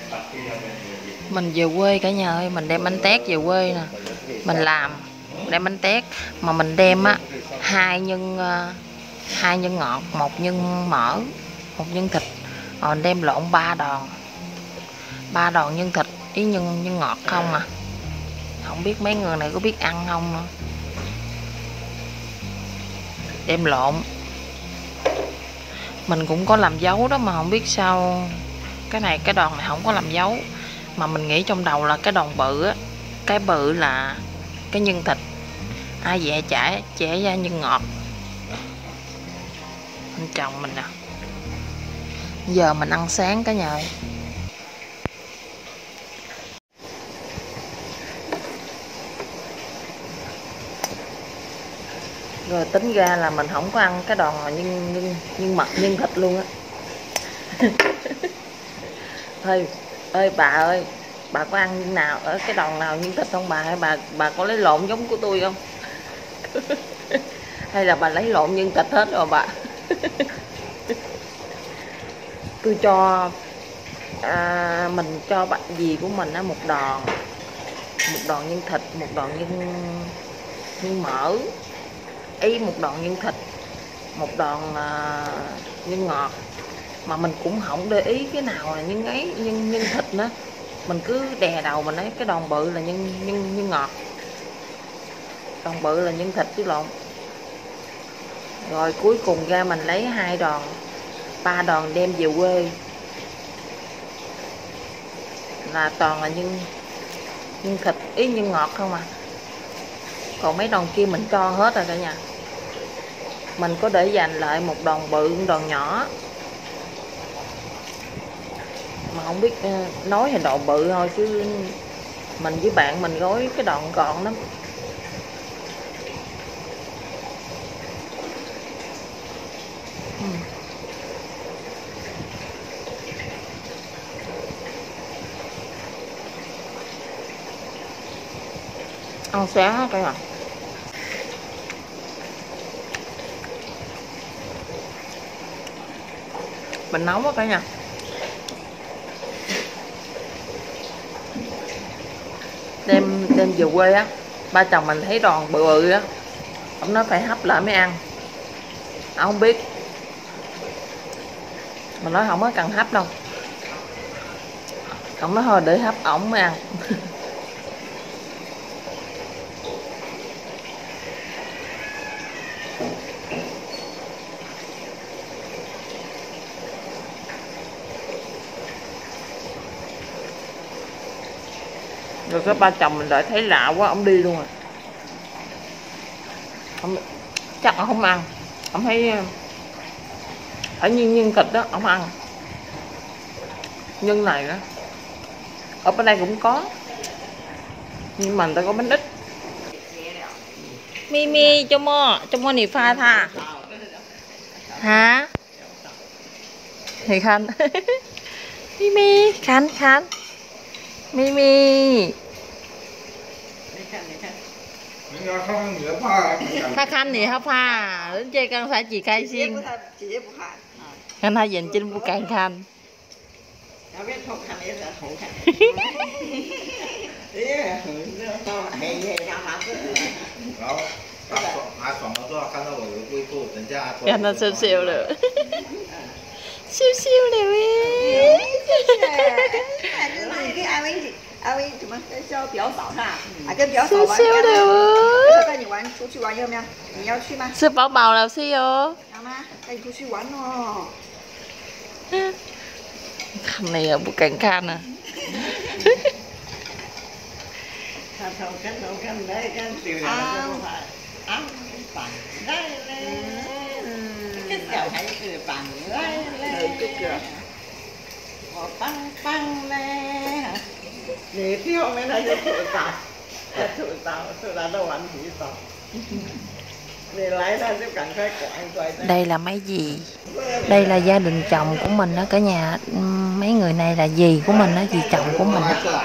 Mình về quê cả nhà ơi, mình đem bánh tét về quê nè. Mình làm đem bánh tét mà mình đem á hai nhân ngọt, một nhân mỡ, một nhân thịt. Mình đem lộn ba đòn nhân thịt với nhân ngọt không à. Không biết mấy người này có biết ăn không nữa. Đem lộn. Mình cũng có làm dấu đó mà không biết sao cái đòn này không có làm dấu. Mà mình nghĩ trong đầu là cái đòn bự á, cái bự là cái nhân thịt, ai dè chẻ ra nhân ngọt. Anh chồng mình nè. Giờ mình ăn sáng cả nhà ơi. Rồi tính ra là mình không có ăn cái đòn nhân mật nhân thịt luôn á. ơi bà có ăn nào ở cái đòn nào nhân thịt không bà, hay bà có lấy lộn giống của tôi không? Hay là bà lấy lộn nhân thịt hết rồi bà? Tôi cho mình cho bạn dì của mình á một đòn nhân thịt, một đòn nhân mỡ, một đòn nhân thịt, một đòn nhân ngọt. Mà mình cũng không để ý cái nào là nhân thịt nữa. Mình cứ đè đầu mình ấy, cái đòn bự là nhân ngọt, đòn bự là nhân thịt chứ lộn. Rồi cuối cùng ra mình lấy 3 đòn đem về quê là toàn là nhân thịt nhân ngọt không à. Còn mấy đòn kia mình cho hết rồi cả nhà. Mình có để dành lại một đòn bự, một đòn nhỏ. Mà không biết nói thì đòn bự thôi chứ mình với bạn mình gói cái đòn gọn lắm. Ăn sáng hết cả nhà. Mình nấu á cả nhà. Đem về quê á, ba chồng mình thấy đòn bự bự á, ông nói phải hấp lại mới ăn. Ông không biết. Mình nói không có cần hấp đâu. Ông nói thôi để hấp ổng mới ăn. Rồi cái ba chồng mình đợi thấy lạ quá, ông đi luôn rồi. Chắc ông không ăn. Ông thấy phải nhân thịt đó, ông ăn. Nhân này đó ở bên đây cũng có, nhưng mà người ta có bánh ít. Mimi cho mo nì pha tha hả thì khanh. Mimi khanh Mimi pha khanh thì hả pha đến chơi con phải chị cay xiên khanh hai dành trên bu càng khanh.看他笑笑了，笑笑了耶！ 阿威怎么叫表嫂是吧？跟表嫂玩。 笑笑了哦。 带你出去玩要不要？你要去吗？ 是宝宝老师哦。 好吗？带你出去玩哦。 Khăn này ở Bukit Khan à. Đây là mấy dì. Đây là gia đình chồng của mình đó cả nhà. Mấy người này là dì của mình đó, dì chồng của mình đó.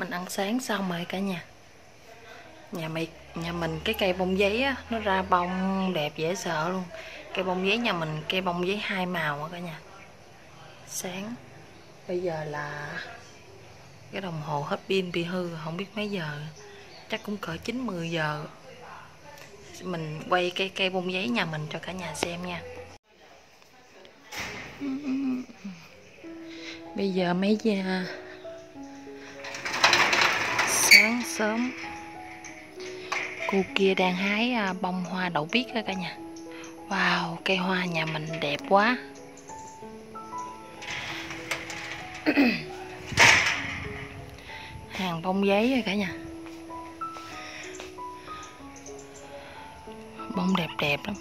Mình ăn sáng xong rồi cả nhà. Nhà mình cái cây bông giấy á, nó ra bông đẹp dễ sợ luôn. Cây bông giấy nhà mình cây bông giấy 2 màu á cả nhà. Sáng. Bây giờ là cái đồng hồ hết pin bị hư, không biết mấy giờ. Chắc cũng cỡ 9-10 giờ. Mình quay cái cây bông giấy nhà mình cho cả nhà xem nha. Bây giờ mấy giờ? Sáng sớm. Cô kia đang hái bông hoa đậu biếc đó cả nhà. Wow, cây hoa nhà mình đẹp quá. Hàng bông giấy rồi cả nhà. Bông đẹp đẹp lắm.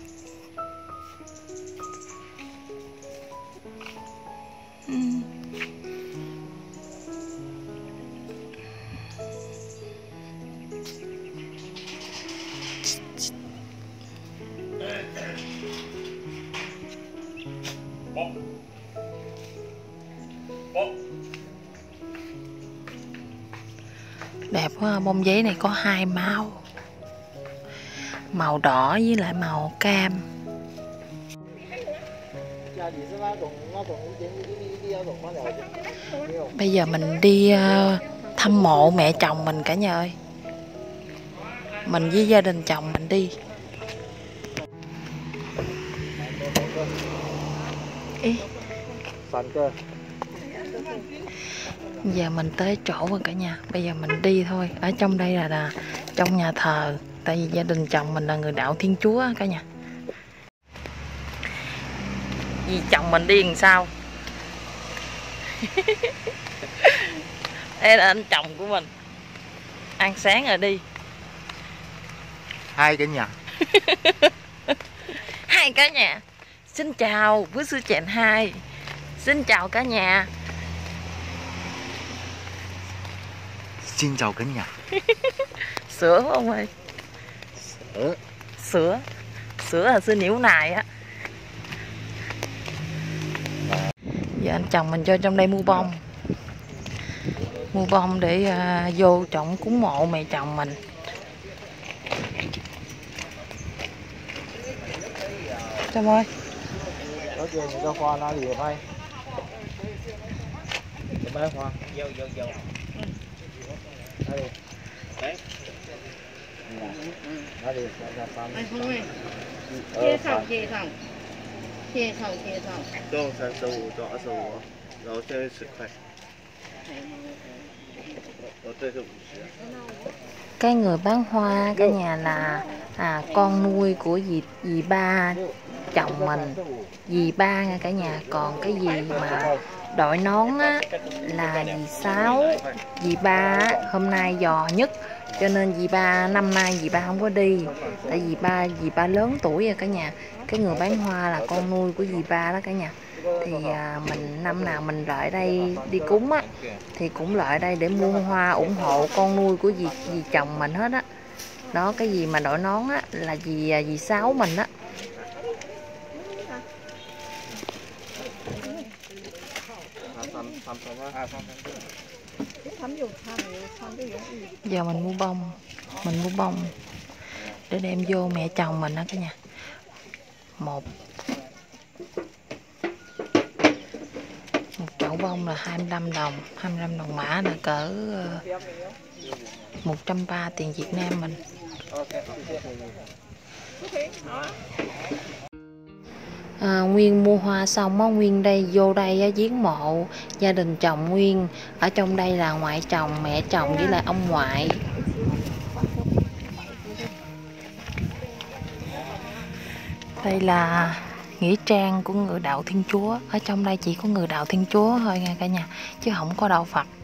Đẹp quá, bông giấy này có 2 màu. Màu đỏ với lại màu cam. Bây giờ mình đi thăm mộ mẹ chồng mình cả nhà ơi. Mình với gia đình chồng mình đi. Ý. Giờ mình tới chỗ rồi cả nhà. Bây giờ mình đi thôi. Ở trong đây là trong nhà thờ. Tại vì gia đình chồng mình là người đạo Thiên Chúa cả nhà. Vì chồng mình đi làm sao? Đây là anh chồng của mình. Ăn sáng rồi đi. Hai cả nhà. Hai cả nhà. Xin chào với sư chèn 2. Xin chào cả nhà. Xin chào cả nhà. Sữa phải không ơi? Sữa là sữa nhiễu nài á. Giờ anh chồng mình cho trong đây mua bông. Mua bông để vô trọng cúng mộ mẹ chồng mình. Chồng ơi. Có chuyện cho khoa nó gì vậy? Mấy khoa. Vô. Đây. Đấy. Đây đi, anh Phong ơi,介绍。 这种35，这种25，然后这是10块。这是50。 Cái người bán hoa cả nhà là con nuôi của dì ba chồng mình, dì ba nha cả nhà. Còn cái gì mà đội nón á là dì Sáu. Dì ba á, hôm nay dò nhất cho nên dì ba năm nay dì ba không có đi. Tại dì ba lớn tuổi rồi cả nhà. Cái người bán hoa là con nuôi của dì ba đó cả nhà. Thì mình năm nào mình lại đây đi cúng á thì cũng lại đây để mua hoa ủng hộ con nuôi của dì chồng mình hết á. Đó, cái gì mà đội nón á là dì Sáu mình á. Giờ mình mua bông để đem vô mẹ chồng mình đó cả nhà. Một chậu bông là 25 đồng mã là cỡ 130 tiền Việt Nam mình. Nguyên mua hoa xong á, Nguyên vô đây á, viếng mộ gia đình chồng Nguyên. Ở trong đây là ngoại chồng, mẹ chồng với lại ông ngoại. Đây là nghĩa trang của người đạo Thiên Chúa. Ở trong đây chỉ có người đạo Thiên Chúa thôi nha cả nhà, chứ không có đạo Phật.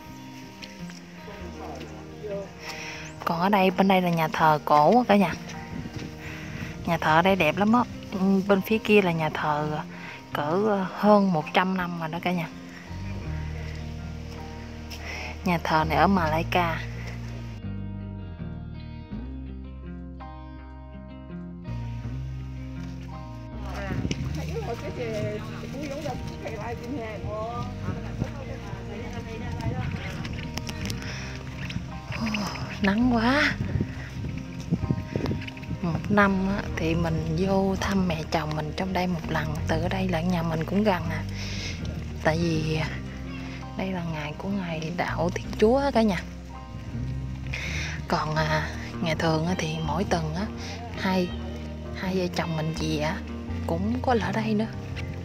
Còn ở đây, bên đây là nhà thờ cổ cả nhà. Nhà thờ ở đây đẹp lắm á. Bên phía kia là nhà thờ cỡ hơn 100 năm rồi đó cả nhà. Nhà thờ này ở Malaysia. Nắng quá. Một năm thì mình vô thăm mẹ chồng mình trong đây một lần. Từ ở đây là nhà mình cũng gần à. Tại vì đây là ngày của ngày đạo Thiên Chúa cả nhà. Còn ngày thường thì mỗi tuần hai vợ chồng mình về cũng có ở đây nữa.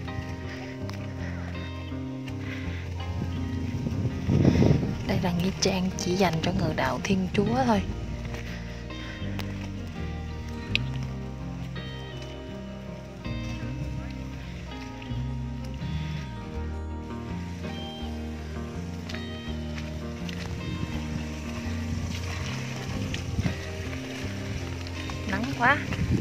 Đây là nghĩa trang chỉ dành cho người đạo Thiên Chúa thôi. Nắng quá.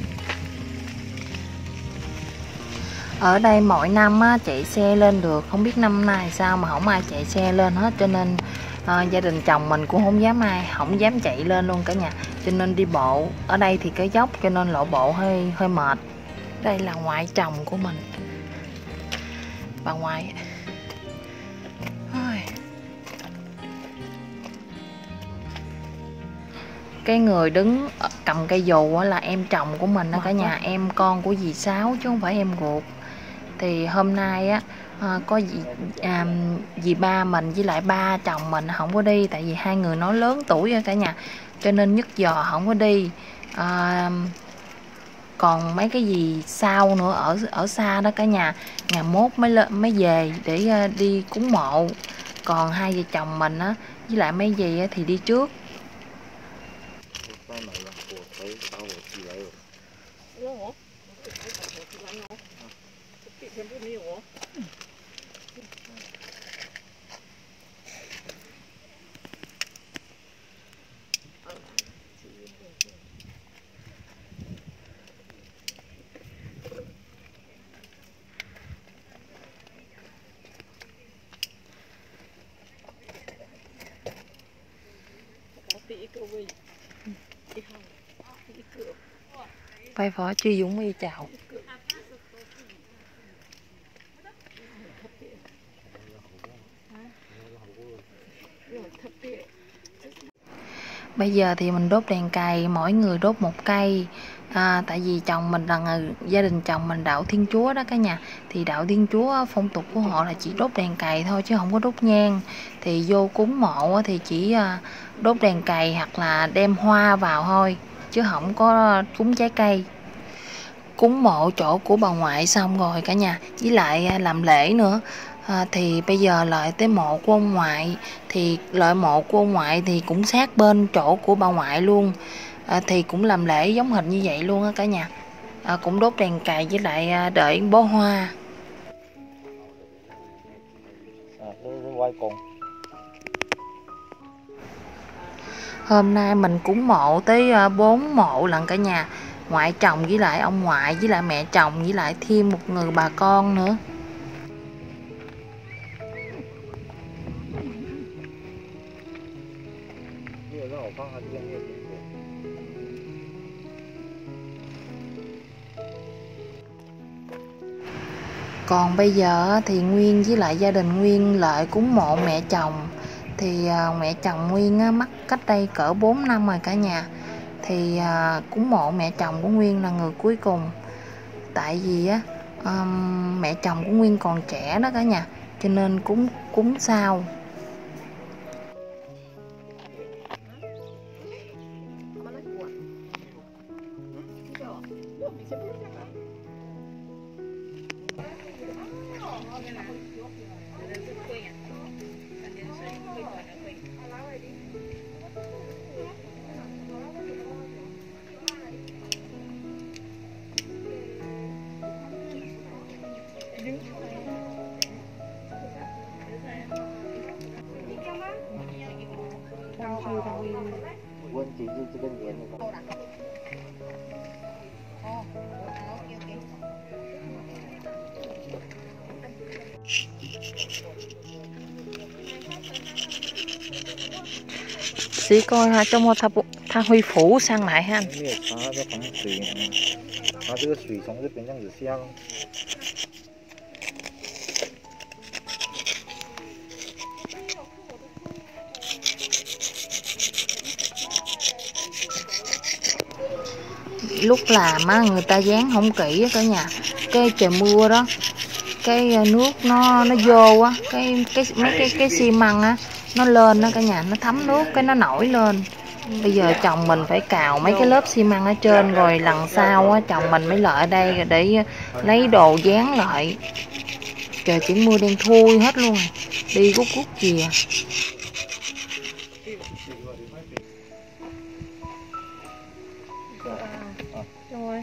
Ở đây mỗi năm chạy xe lên được, không biết năm nay sao mà không ai chạy xe lên hết, cho nên gia đình chồng mình cũng không dám chạy lên luôn cả nhà, cho nên đi bộ. Ở đây thì cái dốc cho nên lộ bộ hơi mệt. Đây là ngoại chồng của mình, bà ngoại. Cái người đứng cầm cây dù là em chồng của mình đó cả nhà, em con của dì Sáu chứ không phải em ruột. Thì hôm nay có dì ba mình với lại ba chồng mình không có đi, tại vì hai người nó lớn tuổi rồi cả nhà, cho nên nhất giờ không có đi. Còn mấy cái gì sau nữa ở xa đó cả nhà, ngày mốt mới về để đi cúng mộ. Còn hai vợ chồng mình với lại mấy dì thì đi trước. Vai phó Truy Dũng y chào. Bây giờ thì mình đốt đèn cày, mỗi người đốt một cây. Tại vì chồng mình là gia đình chồng mình đạo Thiên Chúa đó cả nhà. Thì đạo Thiên Chúa phong tục của họ là chỉ đốt đèn cày thôi chứ không có đốt nhang. Thì vô cúng mộ thì chỉ đốt đèn cày hoặc là đem hoa vào thôi, chứ không có cúng trái cây. Cúng mộ chỗ của bà ngoại xong rồi cả nhà, với lại làm lễ nữa. Thì bây giờ lại tới mộ của ông ngoại. Thì lại mộ của ông ngoại thì cũng sát bên chỗ của bà ngoại luôn. Thì cũng làm lễ giống hình như vậy luôn á cả nhà. Cũng đốt đèn cày với lại đợi bó hoa. Hôm nay mình cúng mộ tới 4 mộ lần cả nhà. Ngoại chồng với lại ông ngoại với lại mẹ chồng với lại thêm một người bà con nữa. Còn bây giờ thì Nguyên với lại gia đình Nguyên lại cúng mộ mẹ chồng. Thì mẹ chồng Nguyên mất cách đây cỡ 4 năm rồi cả nhà. Thì cúng mộ mẹ chồng của Nguyên là người cuối cùng. Tại vì mẹ chồng của Nguyên còn trẻ đó cả nhà, cho nên cúng sau. 问题是这个年的。 Sĩ coi ha, cho它会浮上来哈。 没有查它的防水，它这个水从这边这样子下。 lúc làm á người ta dán không kỹ á cả nhà, cái trời mưa đó, cái nước nó vô á, cái xi măng á nó lên đó cả nhà, nó thấm nước cái nó nổi lên. Bây giờ chồng mình phải cào mấy cái lớp xi măng ở trên, rồi lần sau á chồng mình mới lại ở đây để lấy đồ dán lại. Trời chỉ mưa đen thui hết luôn, đi cút về. rồi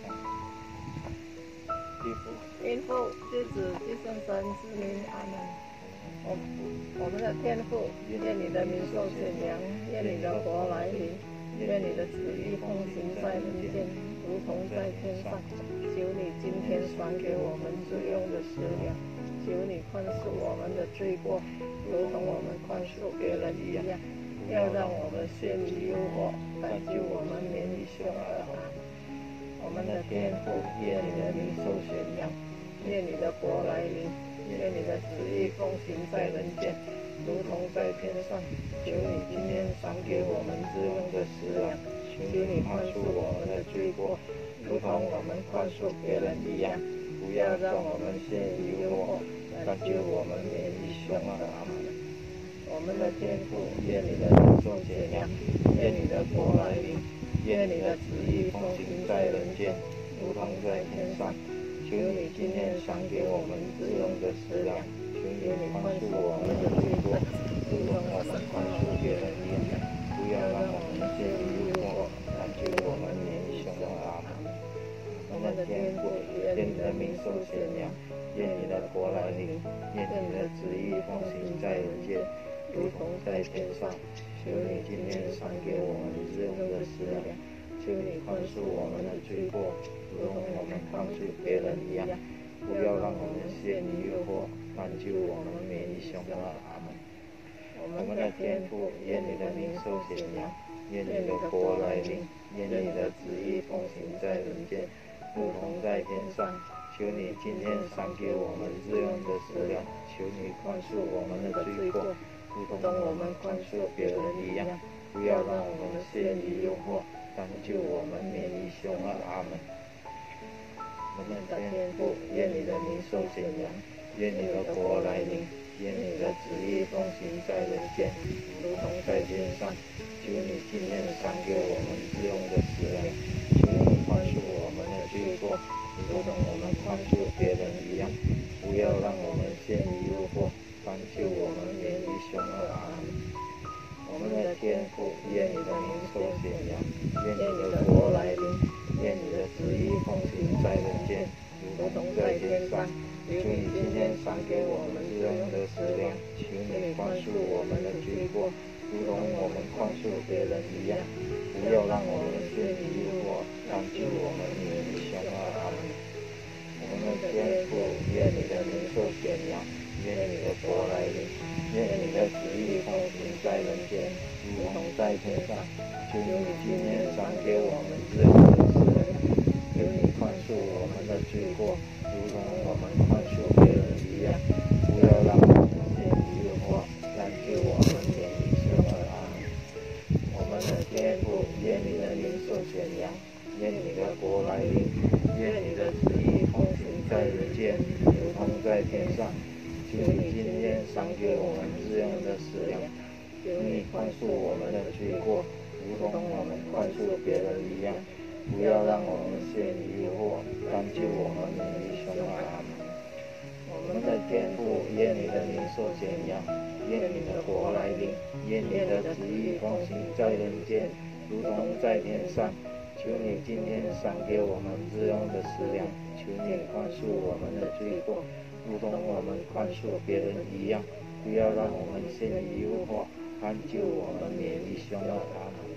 天父，之子，之圣神之名，阿门。我们的天父，愿你的名受显扬，愿你的国来临，愿你的旨意奉行在人间，如同在天上。求你今天赏给我们日用的食粮，求你宽恕我们的罪过，如同我们宽恕别人一样。要让我们陷于诱惑，但救我们免于凶恶。我们的天父，愿你的名受显扬，愿你的国来临，愿你的旨意奉行在人间，如同在天上。求你今天赏给我们日用的食粮，求你宽恕我们的罪过，如同我们宽恕别人一样。不要让我们陷于诱惑，但救我们免于凶恶。阿门。我们的天父，愿你的名受显扬，愿你的国来临，愿你的旨意奉行在人间，如同在天上。求你今天赏给我们日用的食粮，求你宽恕我们的罪过，如同我们宽恕别人一样。不要让我们陷于诱惑，但救我们免于凶恶。阿门。我们的天父，愿你的名受显扬，愿你的国来临，愿你的旨意奉行在人间，如同在天上。求你今天赏给我们日用的食粮，求你宽恕我们的罪过，如同我们宽恕别人一样。不要让我们陷于诱惑，但救我们免于凶恶。阿门。我们的天父，愿你的名受显扬，愿你的国来临，愿你的旨意奉行在人间，如同在天上。求你今天赏给我们日用的食粮，求你宽恕我们的罪过，如同我们宽恕别人一样。不要让我们陷于诱惑，但救我们免于凶恶。阿门。我们的天父，愿你的名受显扬，愿你的国来临，愿你的旨意奉行在人间，如同在天上。求你今天赏给我们日用的食粮，求你宽恕我们的罪过，如同我们宽恕别人一样。不要让我们陷于诱惑，但救我们免于凶恶。阿门。我们的天父，愿你的名受显扬，愿你的国来临，愿你的旨意奉行在人间，如同在天上。求你今天赏给我们日用的食粮，求你宽恕我们的罪过，如同我们宽恕别人一样。不要让我们陷于诱惑，但救我们免于凶恶。阿门。我们的天父，愿你的名受显扬，愿你的国来临，愿你的旨意奉行在人间，如同在天上。求你今天赏给我们日用的食粮，求你宽恕我们的罪过，如同我们宽恕别人一样。不要让我们陷于诱惑，但救我们免于凶恶。阿门。我们的天父，愿你的名受显扬，愿你的国来临，愿你的旨意奉行在人间，如同在天上。求你今天赏给我们日用的食粮，求你宽恕我们的罪过，如同我们宽恕别人一样。不要让我们陷于诱惑，但救我们免于凶恶。阿门。我们的天父，愿你的名受显扬，愿你的国来临，愿你的旨意奉行在人间，如同在天上。求你今天赏给我们日用的食粮，求你宽恕我们的罪过，如同我们宽恕别人一样。不要让我们陷于诱惑，但救我们免于凶恶。阿门。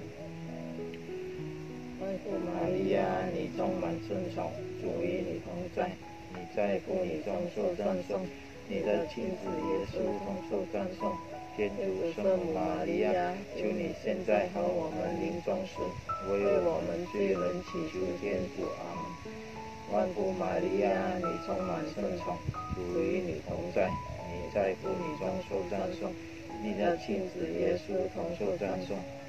万福玛利亚，你充满圣宠，主与你同在，你在妇女中受赞颂，你的亲子耶稣同受赞颂。天主圣母玛利亚，求你现在和我们临终时，为我们罪人祈求天主。阿门。万福玛利亚，你充满圣宠，主与你同在，你在妇女中受赞颂，你的亲子耶稣同受赞颂。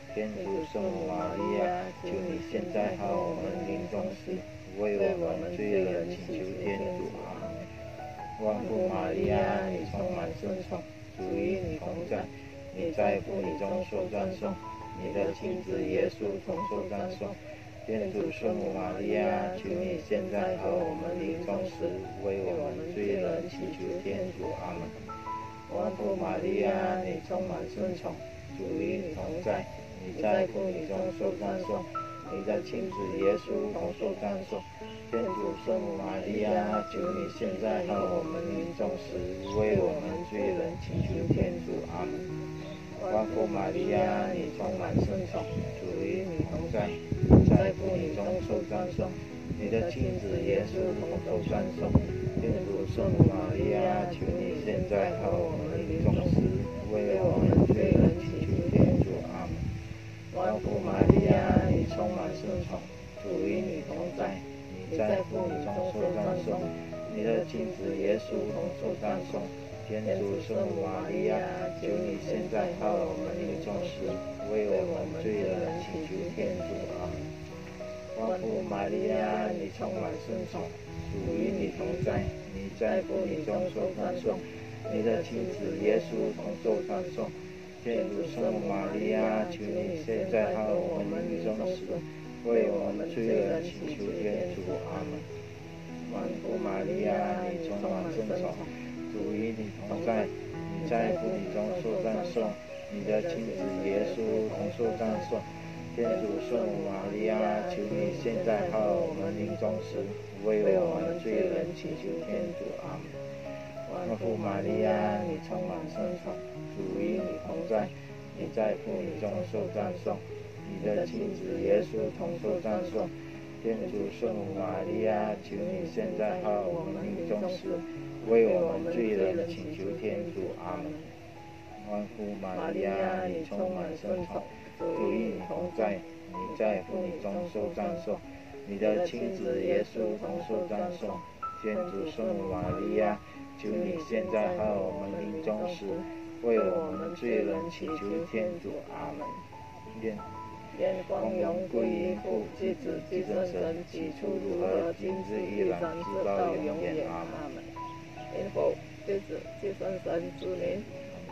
天主圣母玛利亚，求你现在和我们临终时，为我们罪人祈求天主。阿门。万福玛利亚，你充满圣宠，主与你同在，你在妇女中受赞颂，你的亲子耶稣同受赞颂。天主圣母玛利亚，求你现在和我们临终时，为我们罪人祈求天主。阿门。万福玛利亚，你充满圣宠，主与你同在，你在妇女中受赞颂，你的亲子耶稣同受赞颂。天主圣母玛利亚，求你现在和我们临终时，为我们罪人祈求天主。阿门。万福玛利亚，你充满圣宠，主与你同在，你在妇女中受赞颂，你的亲子耶稣同受赞颂。天主圣母玛利亚，求你现在和我们临终时，为我们罪人祈求天主。阿门。万福玛利亚，你充满圣宠，主与你同在，你在妇女中受赞颂，你的亲子耶稣同受赞颂。天主圣母玛利亚，求你现在和我们临终时，为我们罪人祈求天主。阿门。万福玛利亚，你充满圣宠，主与你同在，你在妇女中受赞颂，你的亲子耶稣同受赞颂。天主圣母玛利亚，求你现在和我们临终时，为我们罪人祈求天主。阿门。万福玛利亚，你充满圣宠，主与你同在，你在妇女中受赞颂，你的亲子耶稣同受赞颂。天主圣母玛利亚，求你现在和我们临终时，为我们罪人祈求天主。阿门。万福玛利亚，你充满圣宠，主与你同在，你在妇女中受赞颂，你的亲子耶稣同受赞颂。天主圣母玛利亚，求你现在和我们临终时，为我们罪人祈求天主。阿门。万福玛利亚，你充满圣宠，主与你同在，你在妇女中受赞颂，你的亲子耶稣同受赞颂。天主圣母玛利亚，求你现在和我们临终时，为我们罪人祈求天主。阿门。愿光荣归于父、及子、及圣神，起初如何，今日依然，直到永远。阿门。因父、及子、及圣神之名。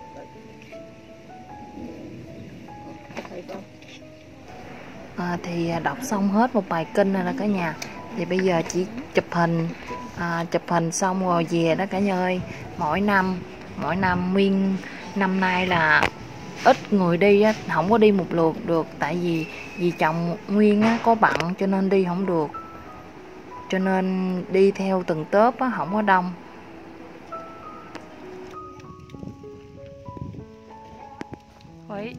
Thì đọc xong hết một bài kinh rồi đó cả nhà. Thì bây giờ chỉ chụp hình xong rồi về đó cả nhà ơi. Mỗi năm nguyên năm nay là ít người đi á, không có đi một lượt được, tại vì chồng Nguyên á, có bận cho nên đi không được, cho nên đi theo từng tớp á, không có đông. Ôi.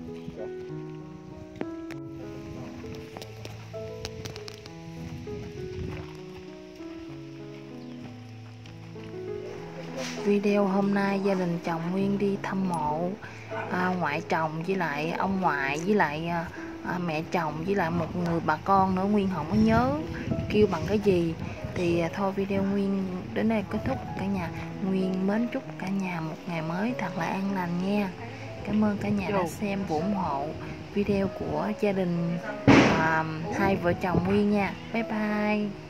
Video hôm nay gia đình chồng Nguyên đi thăm mộ ngoại chồng với lại ông ngoại với lại mẹ chồng với lại một người bà con nữa, Nguyên không có nhớ kêu bằng cái gì. Thì thôi video Nguyên đến đây kết thúc cả nhà. Nguyên mến chúc cả nhà một ngày mới thật là an lành nha. Cảm ơn cả nhà đã xem và ủng hộ video của gia đình hai vợ chồng Nguyên nha. Bye bye.